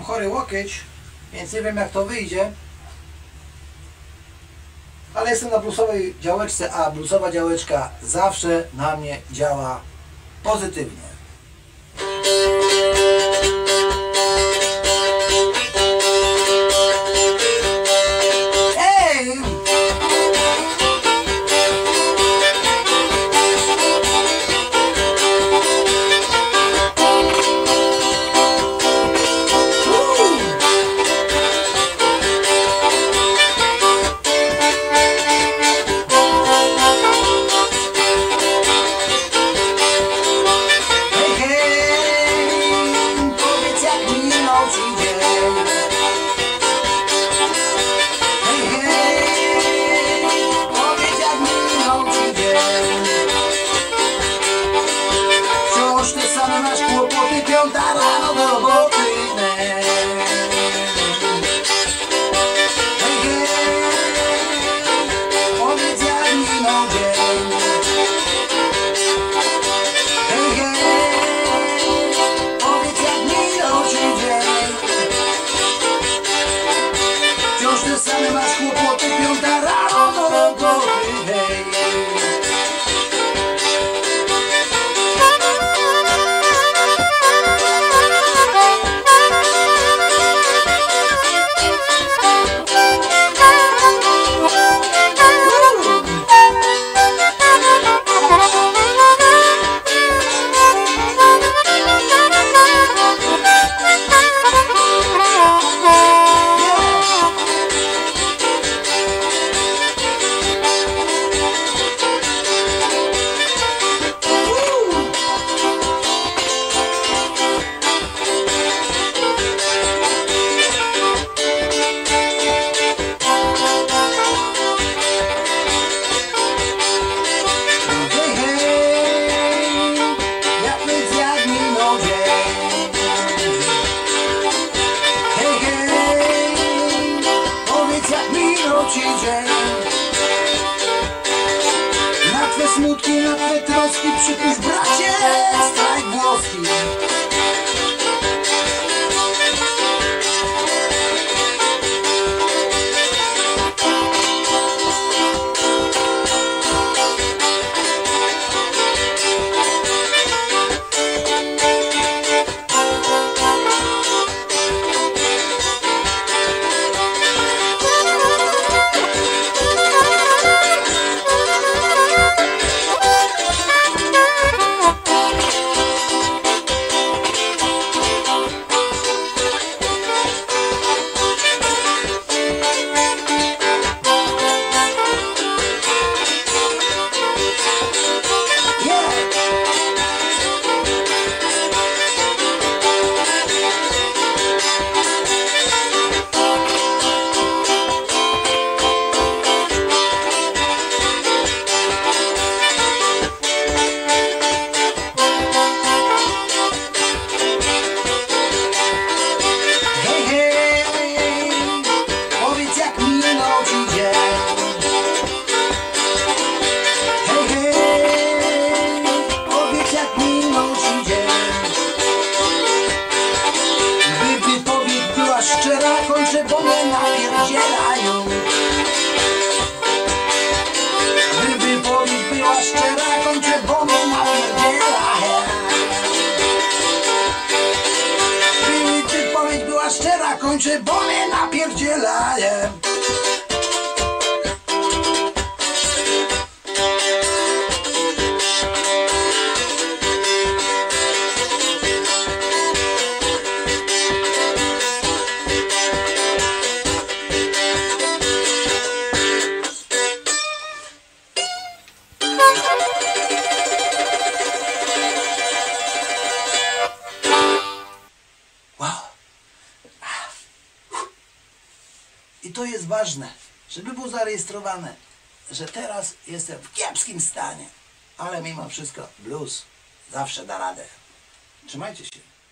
mam chory łokieć, więc nie wiem jak to wyjdzie. Ale jestem na bluesowej działeczce, a bluesowa działeczka zawsze na mnie działa pozytywnie. Na twe smutki, na twe troski przypuść, bracie, strajk włoski. Kończę, bo mnie napierdzielają. Gdyby powiedz była szczera, kończę, bo mnie napierdzielają. Gdyby ty powiedz była szczera, kończę, bo mnie napierdzielają. I to jest ważne, żeby było zarejestrowane, że teraz jestem w kiepskim stanie, ale mimo wszystko blues zawsze da radę. Trzymajcie się.